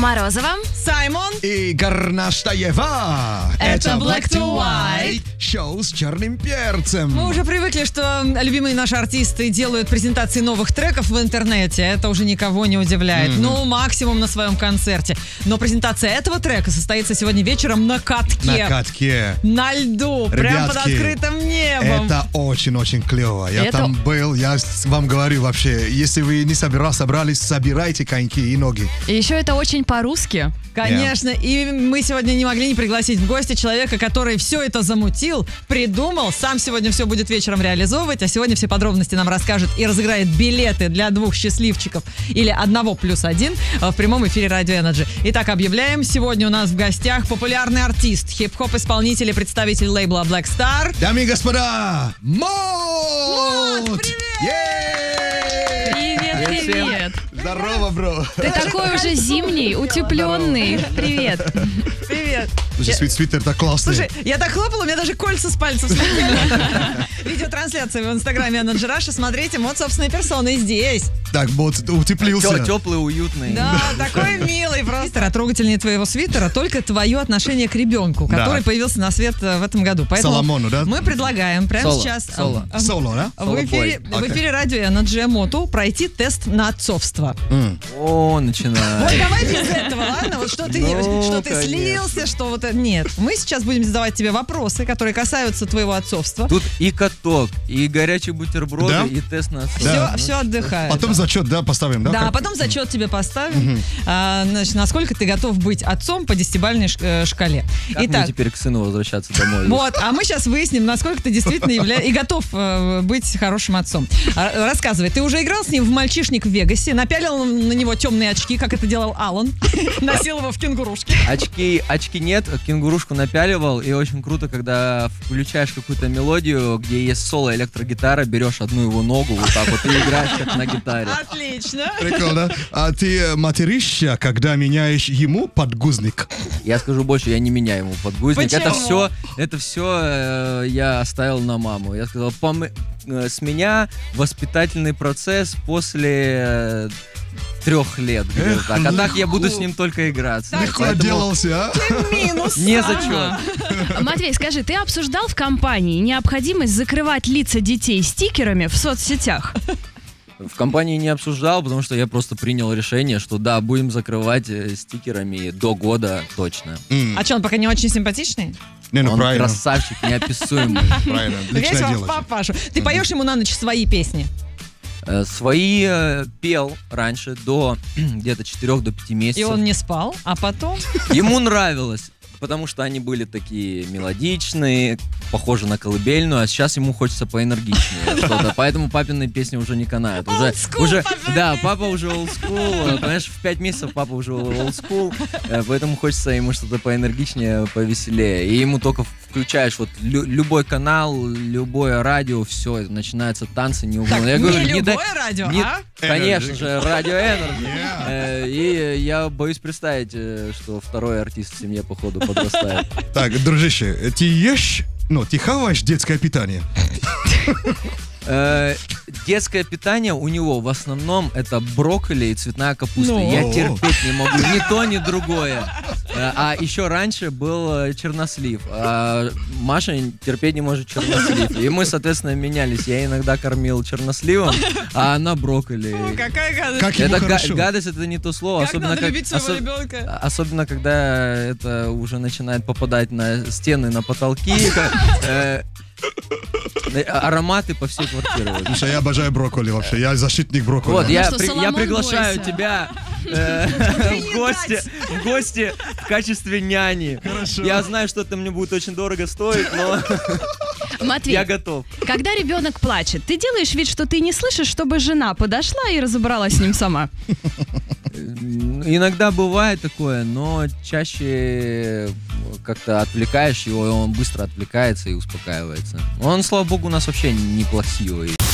Морозова, Саймон и Гарнаштаева. Это Black to White. Шоу с черным перцем. Мы уже привыкли, что любимые наши артисты делают презентации новых треков в интернете. Это уже никого не удивляет. Ну, максимум на своем концерте. Но презентация этого трека состоится сегодня вечером на катке. На катке. На льду. Прям под Ребятки, открытым небом. Это очень-очень клево. Я Это- там был, я вам говорю вообще, если вы не собрались, собирайте коньки и ноги. и еще это очень по-русски. Конечно. И мы сегодня не могли не пригласить в гости человека, который все это замутил, придумал, сам сегодня все будет вечером реализовывать, а сегодня все подробности нам расскажет и разыграет билеты для 2 счастливчиков или 1+1 в прямом эфире Радио Energy. Итак, объявляем. Сегодня у нас в гостях популярный артист, хип-хоп-исполнитель и представитель лейбла Black Star. Дамы и господа, Мот! Привет! Привет, привет. Здорово, бро. Ты такой уже зимний, утепленный. Привет. Привет. Слушай, свитер-то классный. Слушай, я так хлопала, у меня даже кольца с пальцев слетели. Видеотрансляция в инстаграме Energy Russia. Смотрите, Мот собственной персоной здесь. Так, Мот утеплился. Теплый, уютный. Да, такой милый просто. Трогательнее твоего свитера только твое отношение к ребенку, который появился на свет в этом году. Поэтому Соломону, да? мы предлагаем прямо Соло, сейчас соло. Соло, да? в эфире Радио Energy Моту пройти тест на отцовство. О, начинаю. Вот давай без этого, ладно? Вот что ты, Ну, что ты конечно. слился, что вот это... Нет, мы сейчас будем задавать тебе вопросы, которые касаются твоего отцовства. Тут и каток, и горячие бутерброды, Да? и тест на отцовство. Все отдыхает. Потом зачет, да, поставим, да? Да, а потом зачет тебе поставим. Значит, насколько ты готов быть отцом по 10-бальной шкале. Как мне теперь к сыну возвращаться домой? Вот, а мы сейчас выясним, насколько ты действительно и готов быть хорошим отцом. Рассказывай, ты уже играл с ним в «Мальчишник в Вегасе», напялил на него темные очки, как это делал Алан, носил его в кенгурушке. Очки нет, кенгурушку напяливал, и очень круто, когда включаешь какую-то мелодию, где есть соло электрогитара, берешь одну его ногу вот так вот и играешь как на гитаре. Отлично. Прикольно. А ты материшься, когда меняешь ему подгузник? Я скажу больше, я не меняю ему подгузник. Почему? Это все я оставил на маму. Я сказал, с меня воспитательный процесс после 3 лет. где-то так. А так я буду с ним только играться. Легко Поэтому отделался, а? Минус. не зачет. Матвей, скажи, ты обсуждал в компании необходимость закрывать лица детей стикерами в соцсетях? В компании не обсуждал, потому что я просто принял решение, что да, будем закрывать стикерами до года точно. А что, он пока не очень симпатичный? Не, ну Он правильно. красавчик, неописуемый. Правильно, Весь личное вам дело. в папашу. Ты поешь ему на ночь свои песни? Свои пел раньше до где-то 4 до 5 месяцев. И он не спал, а потом... Ему нравилось, потому что они были такие мелодичные, похожи на колыбельную, а сейчас ему хочется поэнергичнее что-то, поэтому папины песни уже не канают. Уже, да, папа уже олдскул, понимаешь, в 5 месяцев папа уже олдскул, поэтому хочется ему что-то поэнергичнее, повеселее. И ему только включаешь вот любой канал, любое радио, все, начинаются танцы, не Так, Я говорю, не не дай- любое радио, не- а? Конечно Energy. же, радио Energy. И я боюсь представить, что второй артист в семье, походу, подрастает. Так, дружище, ты ешь, ты хаваешь детское питание? Детское питание у него в основном это брокколи и цветная капуста. Ну. Я терпеть не могу ни то, ни другое. А еще раньше был чернослив. А Маша терпеть не может чернослив. И мы, соответственно, менялись. Я иногда кормил черносливом, а она брокколи. Ой, какая гадость. Как ему Это хорошо? гадость, это не то слово. Как надо любить своего ребенка? Особенно, когда это уже начинает попадать на стены, на потолки. Ароматы по всей квартире. Слушай, я обожаю брокколи вообще. Я защитник брокколи. Вот, я что, Соломон, приглашаю бойся. тебя в гости в качестве няни. Хорошо. Я знаю, что это мне будет очень дорого стоить, но Матвей, я готов. когда ребенок плачет, ты делаешь вид, что ты не слышишь, чтобы жена подошла и разобралась с ним сама? Иногда бывает такое, но чаще как-то отвлекаешь его, и он быстро отвлекается и успокаивается. Он, слава богу, у нас вообще неплохой.